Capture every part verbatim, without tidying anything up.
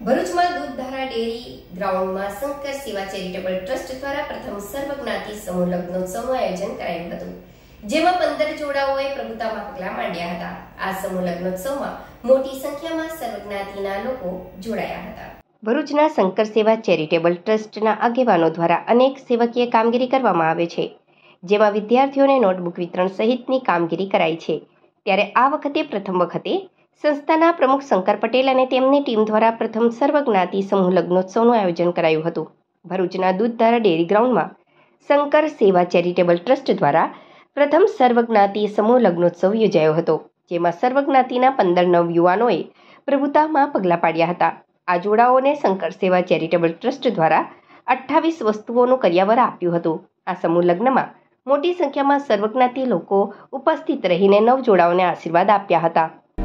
ભરૂચમાં દૂધધારા ડેરી ગ્રાઉન્ડમાં શંકર સેવા ચેરિટેબલ ટ્રસ્ટ દ્વારા પ્રથમ સર્વજ્ઞાતિ સમૂહ લગ્નોત્સવનું આયોજન કરાયું હતું, જેમાં પંદર જોડાઓએ પ્રભુતામાં પગલાં માંડ્યા હતા। આ સમૂહ લગ્નોત્સવમાં મોટી સંખ્યામાં સર્વજ્ઞાતિના લોકો જોડાયા હતા। ભરૂચના શંકર સેવા ચેરિટેબલ ટ્રસ્ટના આગેવાનો દ્વારા અનેક સેવકીય કામગીરી કરવામાં આવે છે, જેમાં વિદ્યાર્થીઓને નોટબુક વિતરણ સહિતની કામગીરી કરાઈ છે। ત્યારે આ વખતે પ્રથમ વખતે સંસ્થાના પ્રમુખ શંકર પટેલ અને તેમની ટીમ દ્વારા પ્રથમ સર્વજ્ઞાતિ સમૂહ લગ્નોત્સવનું આયોજન કરાયું હતું। ભરૂચના દૂધધારા ડેરી ગ્રાઉન્ડમાં શંકર સેવા ચેરિટેબલ ટ્રસ્ટ દ્વારા પ્રથમ સર્વજ્ઞાતિ સમૂહ લગ્નોત્સવ યોજાયો હતો, જેમાં સર્વજ્ઞાતિના પંદર નવ યુવાનોએ પ્રભુતામાં પગલાં પાડ્યા હતા। આ જોડાઓને શંકર સેવા ચેરિટેબલ ટ્રસ્ટ દ્વારા અઠ્ઠાવીસ વસ્તુઓનું કર્યાવર આપ્યું હતું। આ સમૂહ લગ્નમાં મોટી સંખ્યામાં સર્વજ્ઞાતિ લોકો ઉપસ્થિત રહીને નવ જોડાઓને આશીર્વાદ આપ્યા હતા।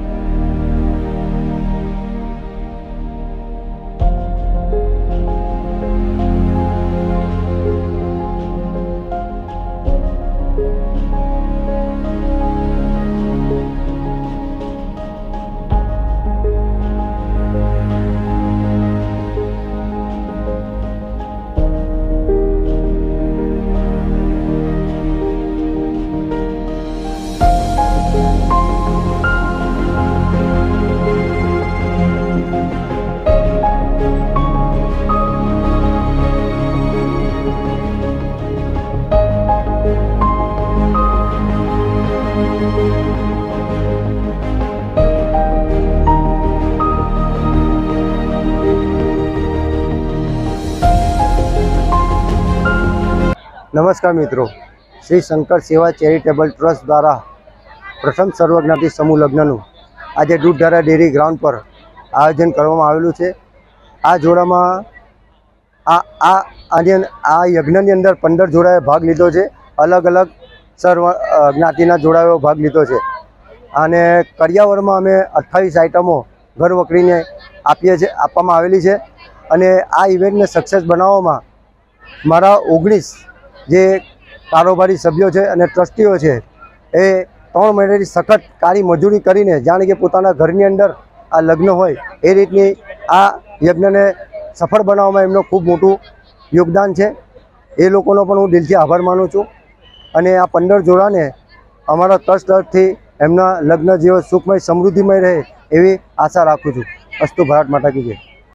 नमस्कार मित्रों, श्री शंकर सेवा चेरिटेबल ट्रस्ट द्वारा प्रथम सर्वज्ञाति समूह लग्नનું આજે દૂધધારા ડેરી ગ્રાઉન્ડ પર આયોજન કરવામાં આવેલું છે। આ જોડામાં આ આ આ યજ્ઞની અંદર પંદર જોડાએ ભાગ લીધો છે। અલગ અલગ સર્વ જ્ઞાતિના જોડાઓએ ભાગ લીધો છે અને કરિયાવરમાં અમે અઠ્ઠાવીસ આઇટમો ઘર વકરીને આપીએ છે આપવામાં આવેલી છે અને આ ઇવેન્ટને સક્સેસ બનાવવામાં મારા ઓગણીસ જે કારોબારી સભ્યો છે અને ટ્રસ્ટીઓ છે એ ત્રણ મહિનાની સખત કાળી મજૂરી કરીને જાણે કે પોતાના ઘરની અંદર આ લગ્ન હોય એ રીતની આ યજ્ઞને સફળ બનાવવામાં એમનું ખૂબ મોટું યોગદાન છે। એ લોકોનો પણ હું દિલથી આભાર માનું છું અને આ પંદર જોડાને અમારા ટ્રસ્ટ તરફથી એમના લગ્ન જીવન સુખમય સમૃદ્ધિમય રહે એવી આશા રાખું છું। અસ્તુ ભારત માતા કી જય।